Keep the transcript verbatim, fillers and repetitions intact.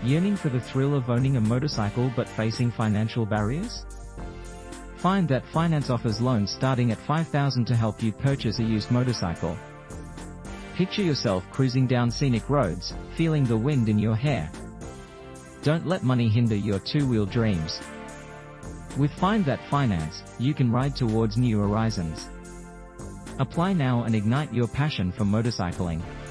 Yearning for the thrill of owning a motorcycle but facing financial barriers? Find That Finance offers loans starting at five thousand dollars to help you purchase a used motorcycle. Picture yourself cruising down scenic roads, feeling the wind in your hair. Don't let money hinder your two-wheel dreams. With Find That Finance, you can ride towards new horizons. Apply now and ignite your passion for motorcycling.